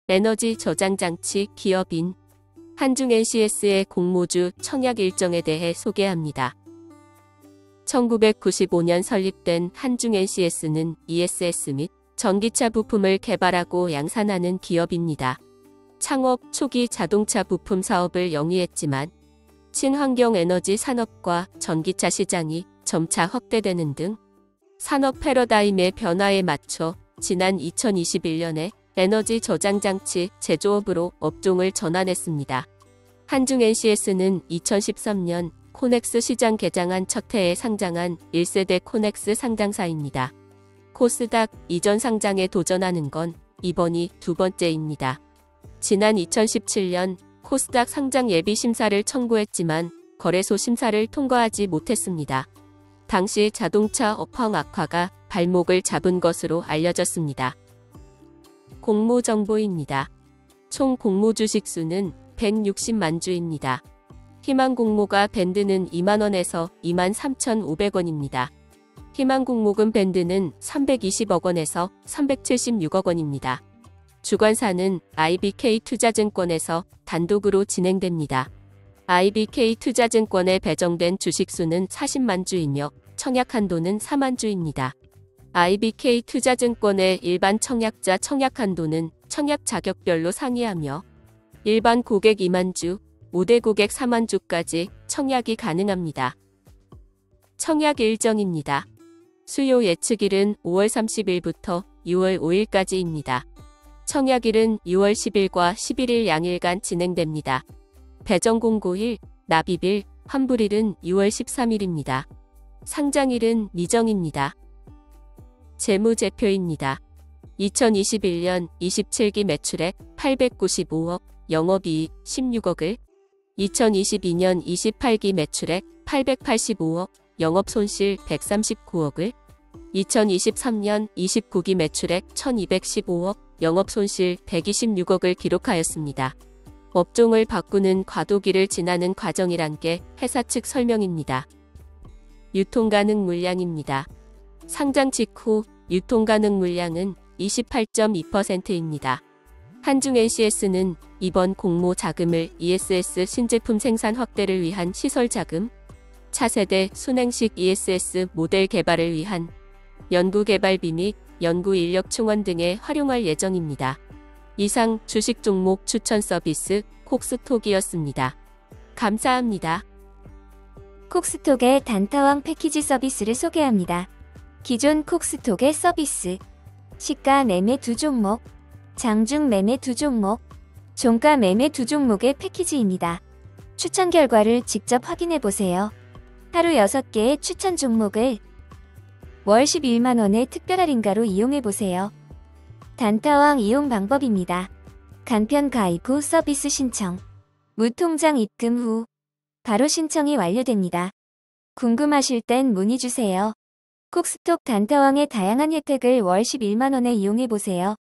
에너지 저장 장치 기업인 한중NCS의 공모주 청약 일정에 대해 소개합니다. 1995년 설립된 한중NCS는 ESS 및 전기차 부품을 개발하고 양산하는 기업입니다. 창업 초기 자동차 부품 사업을 영위했지만 친환경 에너지 산업과 전기차 시장이 점차 확대되는 등 산업 패러다임의 변화에 맞춰 지난 2021년에 에너지 저장 장치 제조업으로 업종을 전환했습니다. 한중NCS는 2013년 코넥스 시장 개장한 첫 해에 상장한 1세대 코넥스 상장사입니다. 코스닥 이전 상장에 도전하는 건 이번이 두 번째입니다. 지난 2017년 코스닥 상장 예비 심사를 청구했지만 거래소 심사를 통과하지 못했습니다. 당시 자동차 업황 악화가 발목을 잡은 것으로 알려졌습니다. 공모 정보입니다. 총 공모 주식 수는 160만 주입니다. 희망 공모가 밴드는 2만원에서 23,500원입니다. 희망 공모금 밴드는 320억 원에서 376억 원입니다. 주관사는 IBK 투자증권에서 단독으로 진행됩니다. IBK 투자증권에 배정된 주식수는 40만 주이며 청약 한도는 4만 주입니다. IBK 투자증권의 일반 청약자 청약 한도는 청약 자격별로 상이하며 일반 고객 2만 주, 5대 고객 4만 주까지 청약이 가능합니다. 청약 일정입니다. 수요 예측일은 5월 30일부터 6월 5일까지입니다. 청약일은 6월 10일과 11일 양일간 진행됩니다. 배정 공고일, 납입일, 환불일은 6월 13일입니다. 상장일은 미정입니다. 재무제표입니다. 2021년 27기 매출액 895억, 영업이익 16억을, 2022년 28기 매출액 885억, 영업손실 139억을, 2023년 29기 매출액 1215억, 영업손실 126억을 기록하였습니다. 업종을 바꾸는 과도기를 지나는 과정이란 게 회사 측 설명입니다. 유통가능 물량입니다. 상장 직후 유통가능 물량은 28.2%입니다. 한중NCS는 이번 공모 자금을 ESS 신제품 생산 확대를 위한 시설 자금, 차세대 순행식 ESS 모델 개발을 위한 연구개발비 및 연구 인력 충원 등에 활용할 예정입니다. 이상 주식 종목 추천 서비스 콕스톡이었습니다. 감사합니다. 콕스톡의 단타왕 패키지 서비스를 소개합니다. 기존 콕스톡의 서비스, 시가 매매 2종목, 장중 매매 2종목, 종가 매매 2종목의 패키지입니다. 추천 결과를 직접 확인해보세요. 하루 6개의 추천 종목을 월 11만원의 특별 할인가로 이용해보세요. 단타왕 이용 방법입니다. 간편 가입 후 서비스 신청, 무통장 입금 후 바로 신청이 완료됩니다. 궁금하실 땐 문의주세요. 콕스톡 단타왕의 다양한 혜택을 월 11만원에 이용해보세요.